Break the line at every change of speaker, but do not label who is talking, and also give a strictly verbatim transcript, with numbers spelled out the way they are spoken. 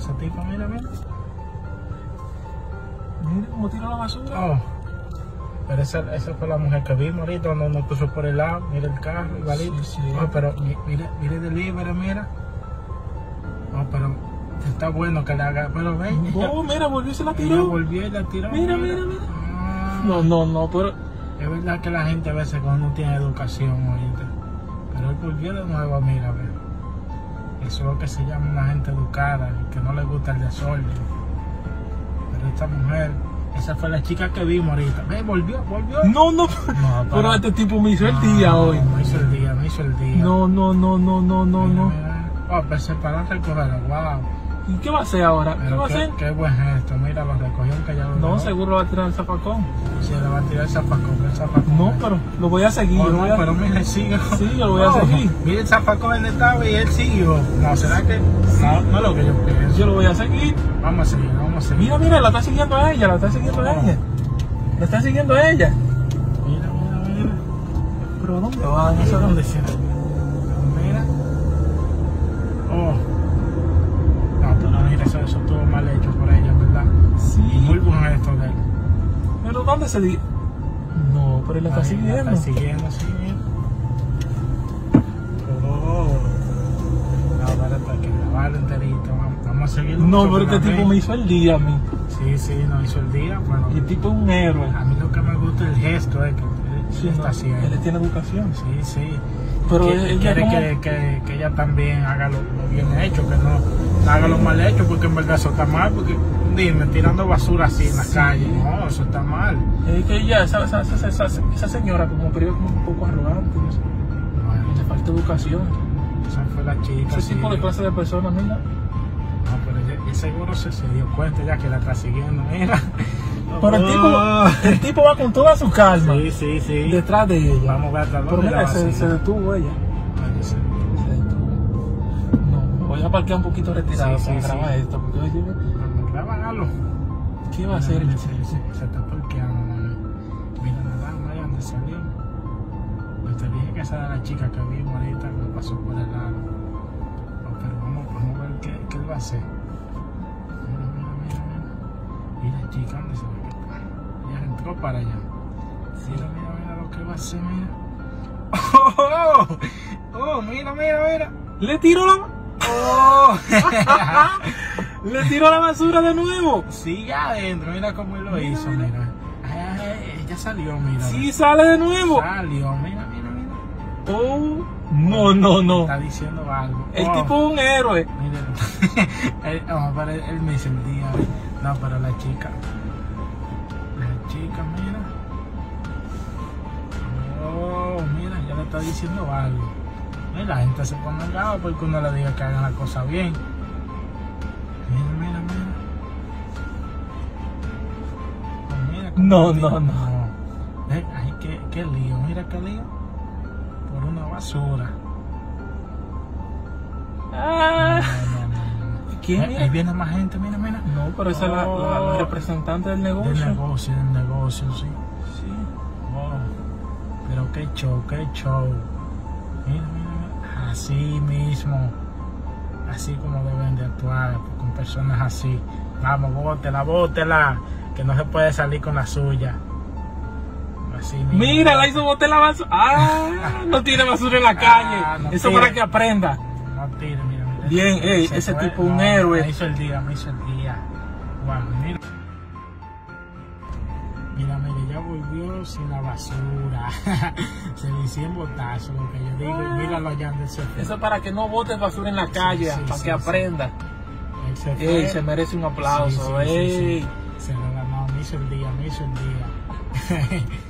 ese tipo, mira, mira.
Mira cómo tira la basura.
Oh. Pero esa, esa fue la mujer que vimos ahorita cuando nos puso por el lado. Mira el carro, igualito.
Sí, sí.
Oh, pero mira, mira el delivery, mira. Oh, pero está bueno que la haga. Pero ven.
Oh, mira, volvió y se la
Ella
tiró.
volvió y la tiró.
Mira, mira, mira.
Ah.
No, no, no, pero...
Es verdad que la gente a veces cuando no tiene educación ahorita. Pero él volvió de nuevo, mira, ve. Eso es lo que se llama una gente educada y que no le gusta el desorden. Pero esta mujer, esa fue la chica que vimos ahorita. Ve, volvió, volvió.
No, no,
No,
pero
para-
este tipo me hizo el
No,
día hoy.
Me hizo el día, me hizo el día.
No, no, no, no, no, no,
Mira,
no.
mira. Oh, pues se paró a recogerlo, wow.
¿Y qué va a hacer ahora? ¿Qué
Pero
va a
qué,
hacer?
qué buen gesto, mira, lo recogió que ya lo
No,
dejó.
seguro va a tirar el zapacón.
Sí, le va a tirar el zapacón, el zapacón.
No, pero lo voy a seguir.
Oh,
yo lo
no,
voy a...
pero mira, sigue.
Sí, yo lo voy a
Oh,
seguir.
Mira el zapacón donde estaba y él siguió. No, ¿será que? No, no es lo que yo pienso.
Yo lo voy a seguir.
Vamos a seguir, vamos a seguir.
Mira, mira, la está siguiendo a ella, la está siguiendo a ella. La está siguiendo a ella.
Mira, mira, mira.
¿Pero a dónde va? No sé
Mira
dónde.
dónde será. Mira. Oh. No, pero mira, eso, eso estuvo mal hecho por ella, ¿verdad?
Sí.
Muy buen gesto de él.
¿Pero dónde se di? No, pero él la está
Ahí,
siguiendo.
La está siguiendo, sí, mira. Oh. No, para para que grabarlo enterito. Vamos, vamos a seguir.
No, pero este tipo me hizo el día a mí.
Sí, sí, nos hizo el día. Bueno,
Y el tipo es un héroe.
a mí lo que me gusta es el gesto eh, que él
Sí,
está
no,
haciendo.
él tiene educación.
Sí, sí.
Pero
Que-
él- él
quiere
como-
que, que, que ella también haga lo, lo bien hecho, que no haga lo mal hecho, porque en verdad eso está mal. Porque dime, tirando basura así en la
Sí.
calle, no, eso está mal.
Es que ella, esa, esa, esa, esa, esa señora como pero como un poco arrogante, no sé.
Bueno,
Le falta educación.
esa fue la chica.
Ese
sí.
tipo de clase de personas, mira.
No, pero ella- ella seguro se, se dio cuenta ya que la está siguiendo, mira.
Pero el tipo,
Oh.
el tipo va con toda su calma
Sí, sí, sí.
detrás de ella.
Vamos a ver hasta
Pero
dónde la
mira,
va a
se,
seguir.
se detuvo ella.
Bueno, sí.
Se detuvo. No, voy a parquear un poquito retirado
Sí,
para
sí,
grabar
sí.
esto. Porque oye,
Vamos, grábalo.
¿qué va a hacer?
Mira, se, se, se está parqueando, mami. Mira la dama ahí donde salió. Yo te dije que esa era la chica que vimos ahorita que me pasó por el lado. Oh, pero vamos, vamos a ver qué, qué él va a hacer. Mira, mira, mira, mira. Y la chica, ¿dónde se ve que está? Ella entró para allá. Mira, mira, mira lo que él va a hacer, mira. ¡Oh! ¡Oh! Mira, mira, mira.
Le tiró la,
¡Oh!
le tiró la basura de nuevo.
Sigue adentro, mira cómo él lo
Mira,
hizo,
mira.
mira. Ay, ay, ay, ella salió, mira.
Sí, sale de nuevo.
Salió, mira, mira, mira.
Oh, no, no, no.
Está diciendo algo.
El
Oh,
tipo es un héroe.
Mira, él, oh, pero él, él me dice el día. No, pero la chica. La chica, mira. Oh, mira, ya le está diciendo algo. Y la gente se pone brava porque uno le diga que hagan la cosa bien. Mira, mira, mira. Oh, mira cómo
No,
le
no,
digo,
no.
Eh, ay, qué, qué lío, mira qué lío. Por una basura.
Ah.
No, no, no, no.
¿Quién,
Eh,
mira?
ahí viene más gente, mira, mira.
No, pero esa es la, la- la representante del negocio.
Del negocio, del negocio, sí.
Sí.
Wow. Pero qué show, qué show. Mira, mira, mira. Así mismo. Así como deben de actuar con personas así. Vamos, bótela, bótela. Que no se puede salir con la suya. Así mismo.
Mira, la hizo botar la basura. Ah, no tiene basura en la calle.
Ah, no
Eso
tiene.
para que aprenda.
No tire, mira, mira.
Bien, ey,
Se
ese
fue.
tipo un
No,
héroe.
Me hizo el día, me hizo el día. Wow, mira. Mira, mira, ya volvió sin la basura. Se le hicieron botazo, lo que yo digo.
Ah.
Míralo allá donde se fue.
Eso es para que no botes basura en la calle,
sí,
para
sí,
que
sí.
aprenda.
Él se fue.
Ey, se merece un aplauso.
Sí, sí, sí,
Ey.
sí. Se lo ganó, me hizo el día, me hizo el día.